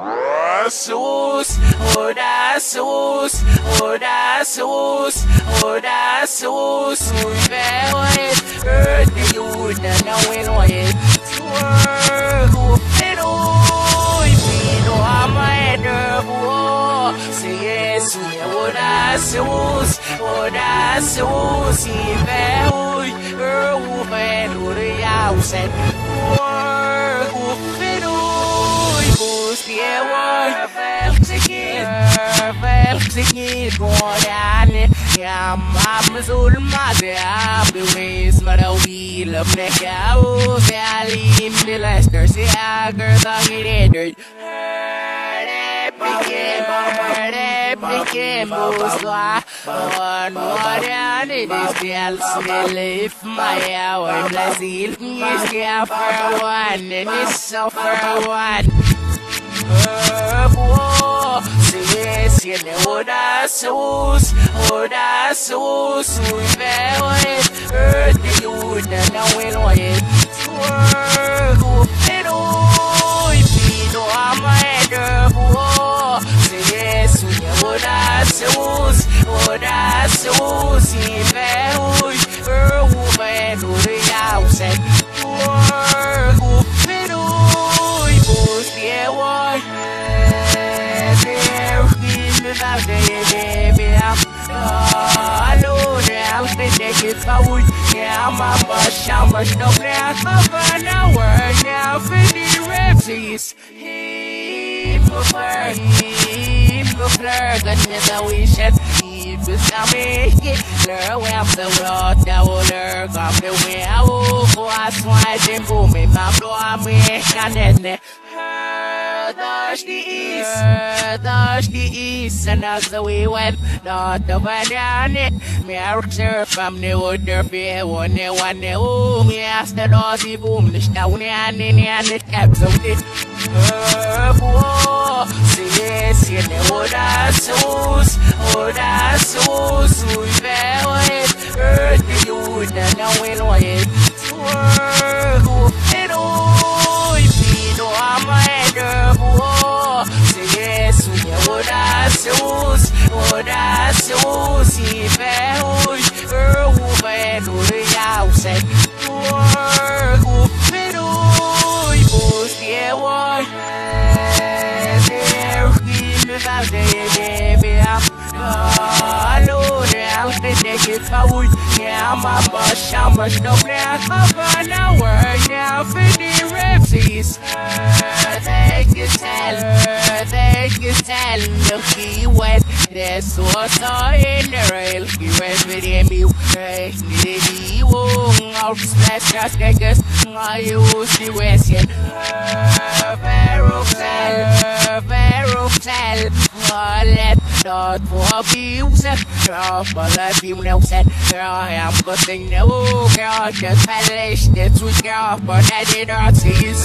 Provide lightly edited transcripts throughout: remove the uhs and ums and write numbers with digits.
Sus, ora sus, ora sus, ora sus. We fell it, earth the youth and now we know it. Who pero pino ama ederbo. Say yes, we ora sus, we fell it, who fell it outside. Who pero I'm so mad at the ways, but I'll be love the cow. Sally in the Lester, see a girl that get it. Became Boswa. One more than it is the Alcine. If my hour, Brazil, is here for one, and it's so for one. Si ne ora sus, we fell it, earth the youth and now we know it. Who pero pino ama ederbo. Si ne ora sus, we fell it, who fell it outside. Who pero boost the award. I'm a bush, no glass of an hour now for the repsies. He prefer, goodness, I wish it. He was a me, I'm the road, that will lurk off the way. I will go as one, boom, in my blow, me, and the east, and as the way went, not the banana. Me a from the water, fear one, me asked the Aussie boom, the stone, and it kept of it. See, the water sauce, we fell it, earth the youth, and now we know it. Ora sus, he fell it, who fell it outside. Who pero boost the award. There without the baby up. Hello, there they get forward. Yeah, I'm a bush, no black of an hour now for the repsies. They can tell, look, he went. There's what's in the rail. He went with him, you he won't out splash just like us. I use the Western. Very let not for abuse. But I feel no set. I am getting no girl, just polish this with girl, but I did not see this.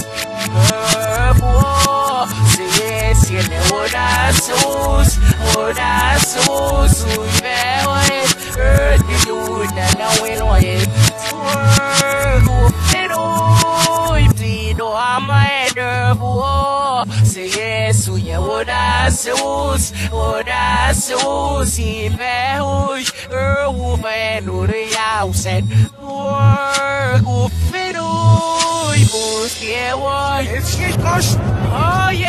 See, you know what I sauce, we fell it, earth the youth, and now we know it. I'm a ederbo. Say yes, we know what I sauce, he fell it, who fell it outside. Who fell it, it's gosh, oh yeah.